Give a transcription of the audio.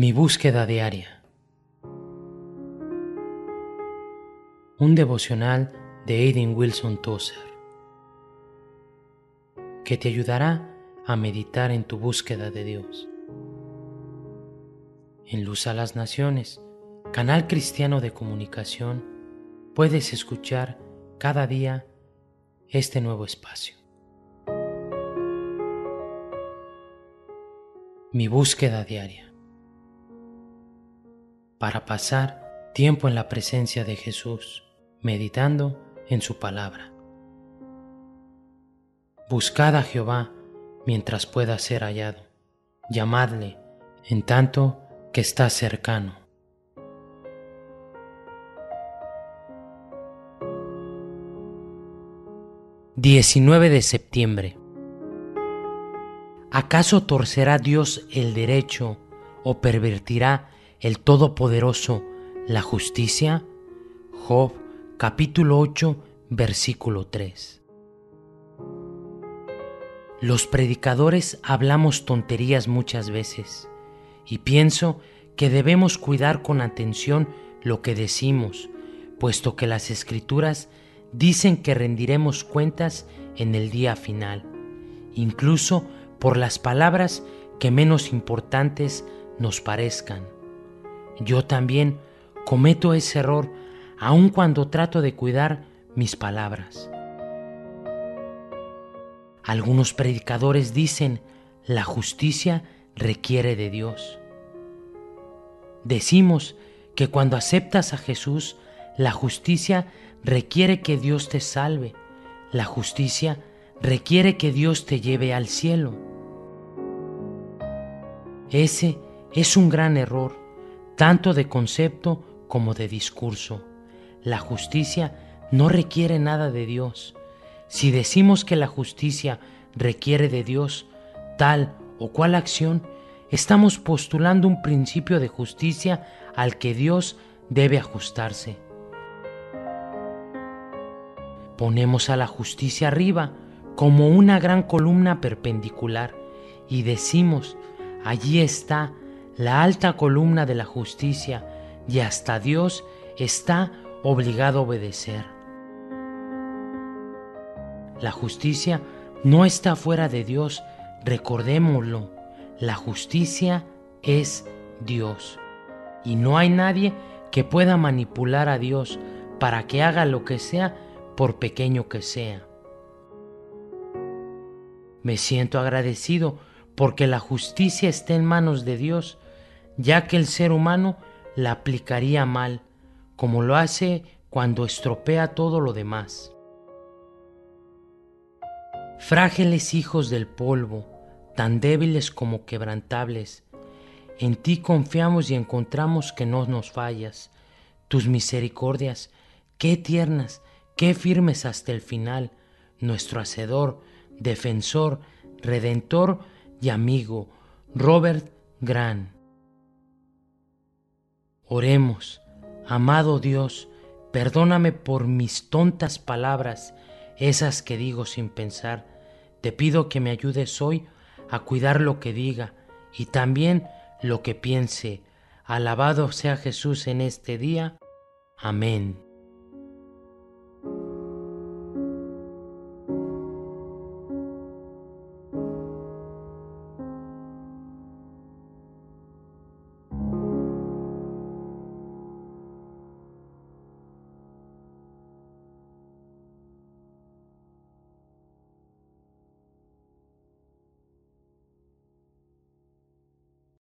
Mi búsqueda diaria. Un devocional de Aidan Wilson Tozer que te ayudará a meditar en tu búsqueda de Dios. En Luz a las Naciones, canal cristiano de comunicación, puedes escuchar cada día este nuevo espacio. Mi búsqueda diaria. Para pasar tiempo en la presencia de Jesús, meditando en su palabra. Buscad a Jehová mientras pueda ser hallado, llamadle en tanto que está cercano. (19 de septiembre). ¿Acaso torcerá Dios el derecho o pervertirá el Todopoderoso la justicia? Job, capítulo 8, versículo 3. Los predicadores hablamos tonterías muchas veces, y pienso que debemos cuidar con atención lo que decimos, puesto que las Escrituras dicen que rendiremos cuentas en el día final, incluso por las palabras que menos importantes nos parezcan. Yo también cometo ese error aun cuando trato de cuidar mis palabras. Algunos predicadores dicen: la justicia requiere de Dios. Decimos que cuando aceptas a Jesús, la justicia requiere que Dios te salve. La justicia requiere que Dios te lleve al cielo. Ese es un gran error, tanto de concepto como de discurso. La justicia no requiere nada de Dios. Si decimos que la justicia requiere de Dios tal o cual acción, estamos postulando un principio de justicia al que Dios debe ajustarse. Ponemos a la justicia arriba como una gran columna perpendicular y decimos: allí está la alta columna de la justicia y hasta Dios está obligado a obedecer. La justicia no está fuera de Dios, recordémoslo. La justicia es Dios, y no hay nadie que pueda manipular a Dios para que haga lo que sea, por pequeño que sea. Me siento agradecido porque la justicia está en manos de Dios, ya que el ser humano la aplicaría mal, como lo hace cuando estropea todo lo demás. Frágiles hijos del polvo, tan débiles como quebrantables, en ti confiamos y encontramos que no nos fallas. Tus misericordias, qué tiernas, qué firmes hasta el final. Nuestro Hacedor, Defensor, Redentor y Amigo, Robert Grant. Oremos. Amado Dios, perdóname por mis tontas palabras, esas que digo sin pensar. Te pido que me ayudes hoy a cuidar lo que diga y también lo que piense. Alabado sea Jesús en este día. Amén.